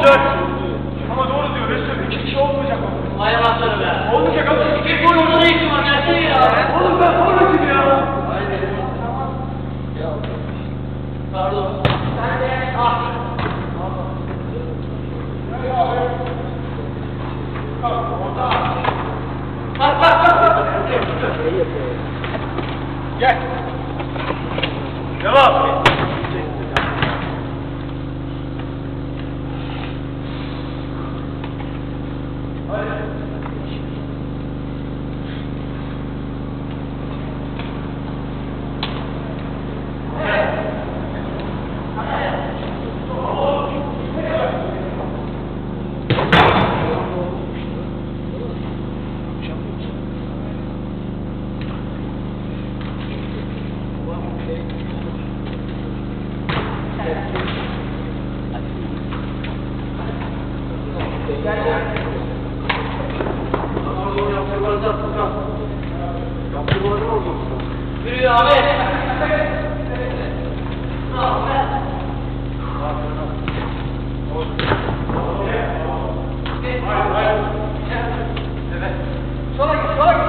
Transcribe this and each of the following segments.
Güzel. Ama doğru diyor Resul. 2 kişi olmayacak o. Vay anasını be. Olmayacak ama. Bir gol olsa ihtimal versene ya. Oğlum ben forvetim ya. Haydi. Ya. Pardon. Sen de ah. Bak. Gel. Devam. Yürü Ahmet. Sola git.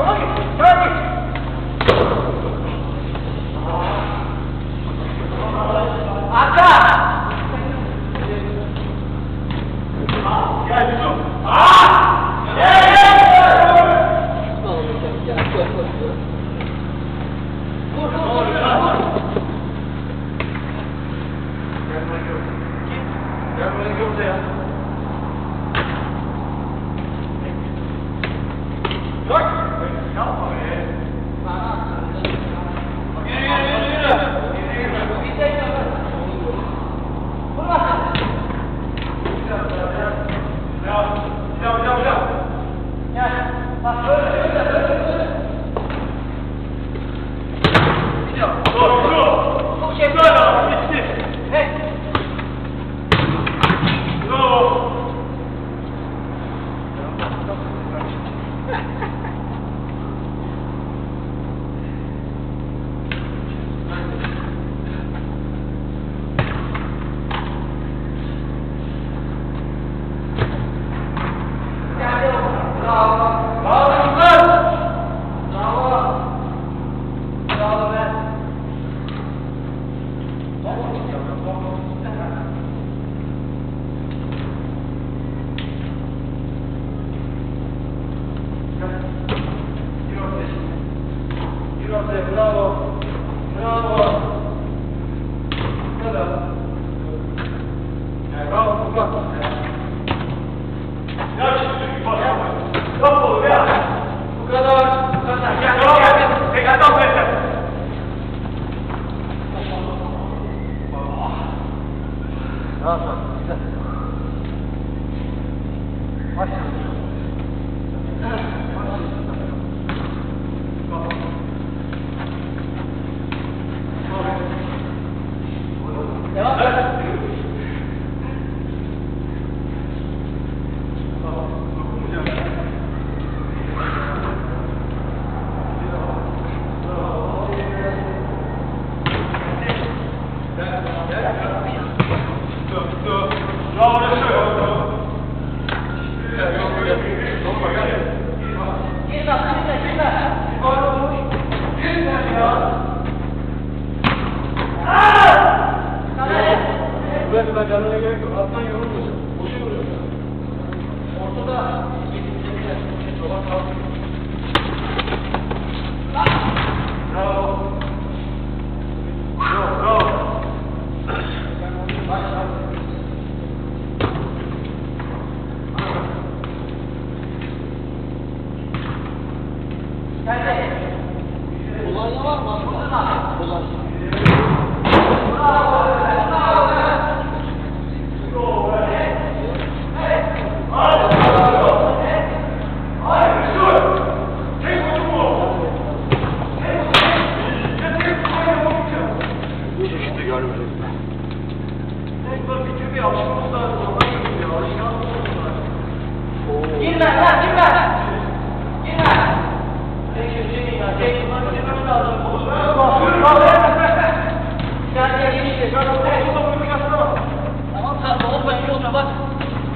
Arka. Gel Yusuf. Gel buraya gör de ya. Bak. Yapma be. Yürü. Bir tek yapar. Vurma. Devam. Gel. Bak böyle. Dur. Çok şey. Bitti. Hey. Bravo. Ben canına gerek yok. Alttan yorulmuyorsun. Boşu yoruyorsun. Ortada bravo. Bravo. Kolonya var mı? Kolonya. Tamam sen bak.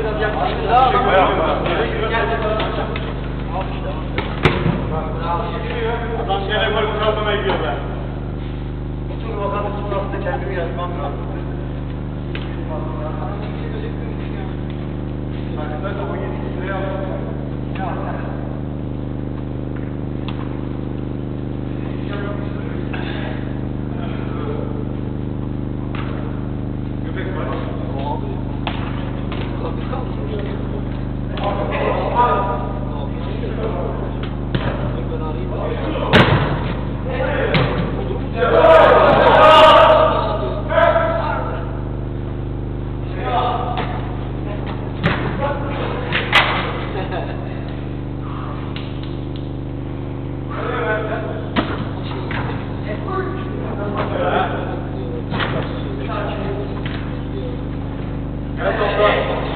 biraz yaklaştır. Adam gene gol kazanmaya gidiyor be. Otur bakalım sonrasında kendimi yazmam lazım. Arkadaşlar da 17 liraya aldım. Göbek var. Gel topla.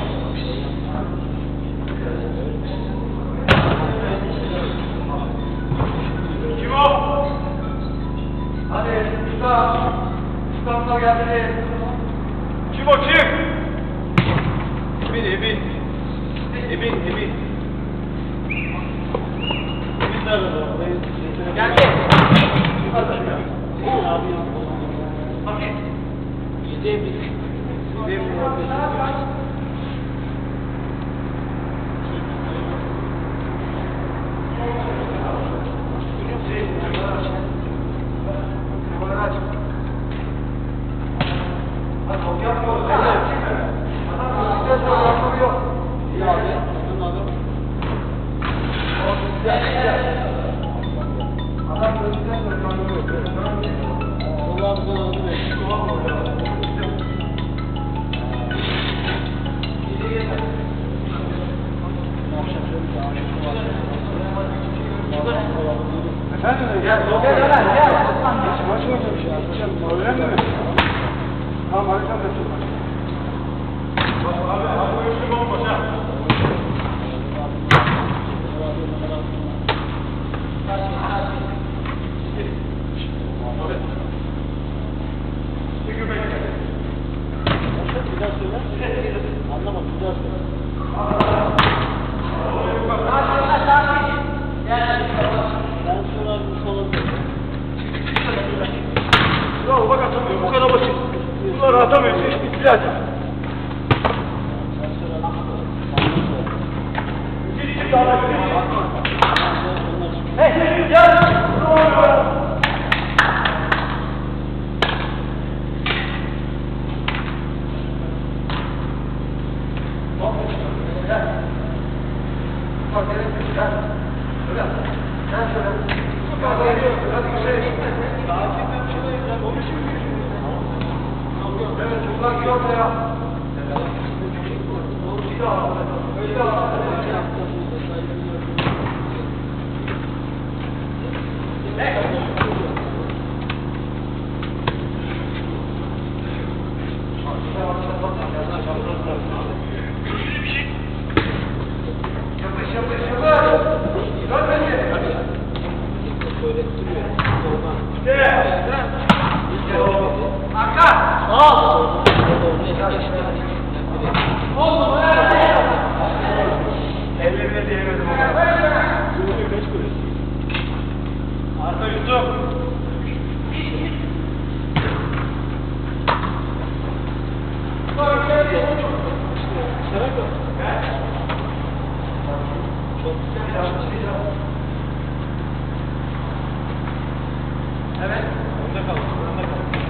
Kim o? Hadi usta. Ustamla geldi. Kim o kim? Emin. Emin nerede bu? Geldi. Efendim? Gel. Maç oynamış ya. Öyle mi? Tamam harika da çıkma. Abi uyuştuk olmaş ha. Bir göbek gel. Bir daha söyle. Anlamadım. Bir daha söyle. Ben sonra olabilir. Bravo bak atamıyor. Bu kadar basit. Bunları atamıyor. İş bitti zaten. Hey, gel. Ellerine diyemedim ona. Arka Yusuf. Evet. Önde kal. Önde kal.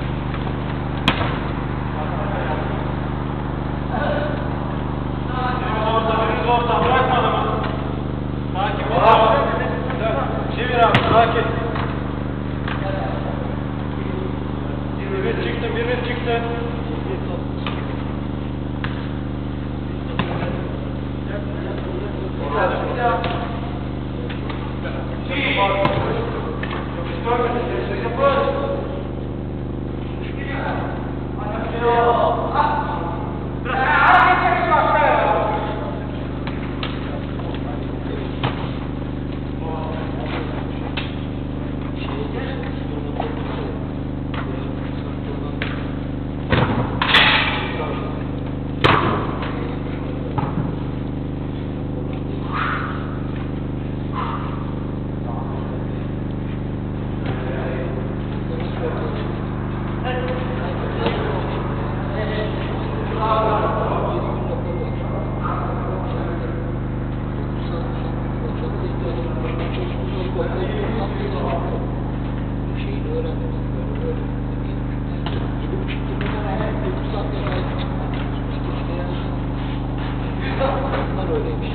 Bunlar öyleymiş.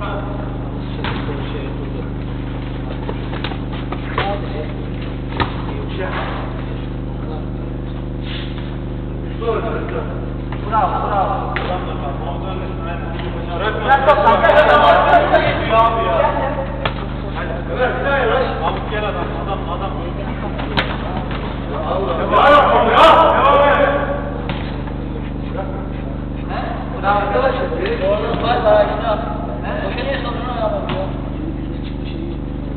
Şey yapıldı. Sadece Bravo, bravo. Gel toplan, gel Abi ya. Evet, Mahmut gel adam. Bravo arkadaşlar. Doğru var daha işte. Boşa niye sonuna yapalım ya? Yine çıktı şeyi.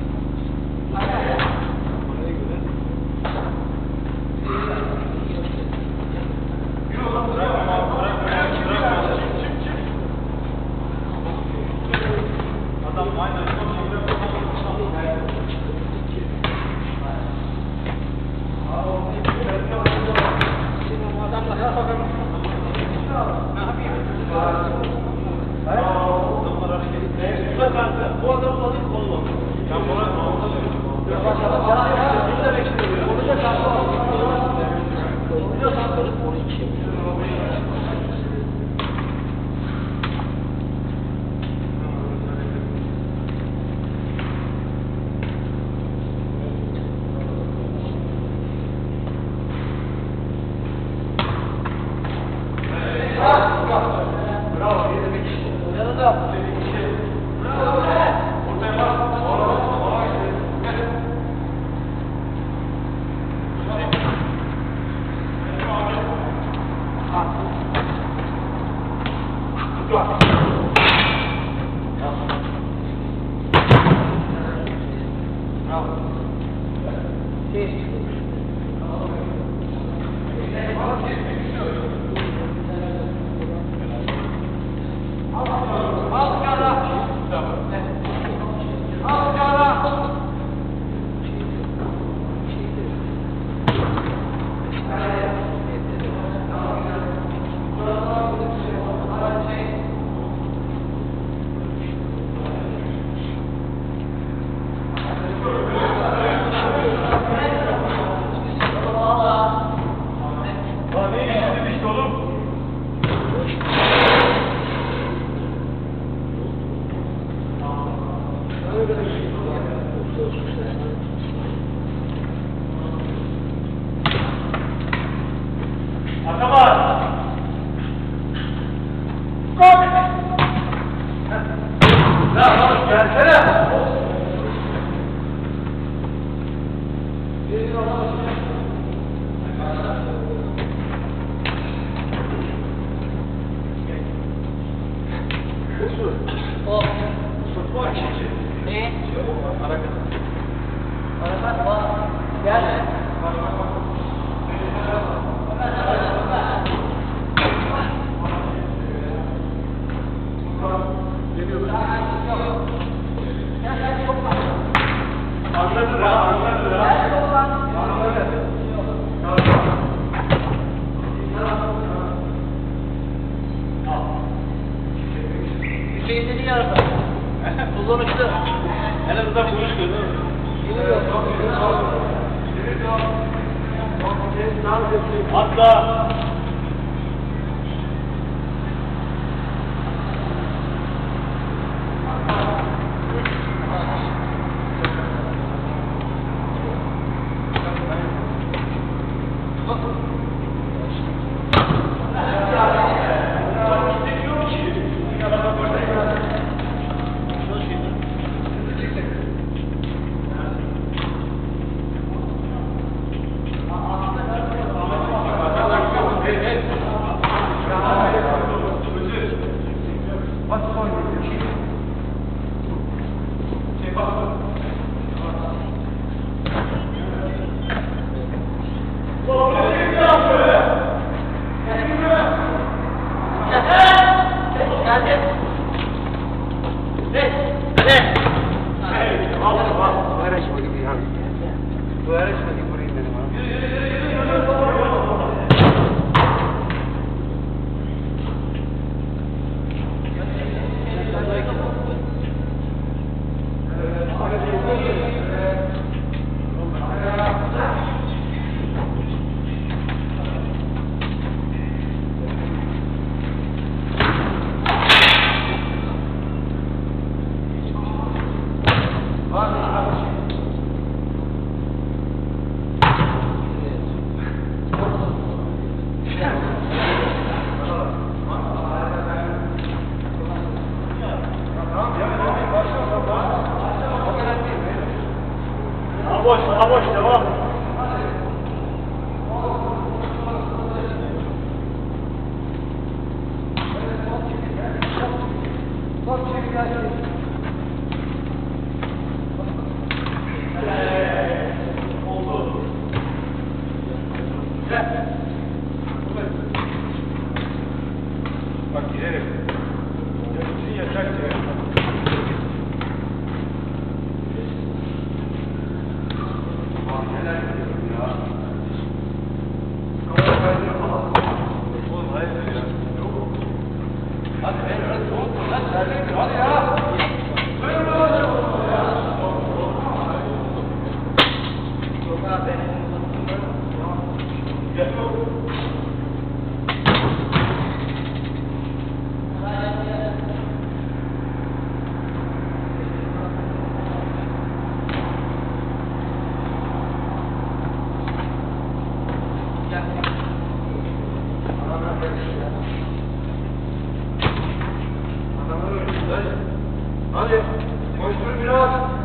Bu adam alayım kolu. Ben buna Hüseyin'in yarısı. Kullanışlı. en azından vuruş görüyor musun? Geliyor. Atla. Arka boş devam. Bak çevir gelsin. Oldu. Gel. Bak girelim. Yönetsin yeter ki. Aman neler yapıyorum ya. Kamera kaydını falan. Oğlum hayır ya. Yok. Hadi ben öyle soğuk lan. Serdik hadi ya. Buyurun babacığım. Gel. Hadi, koştur biraz.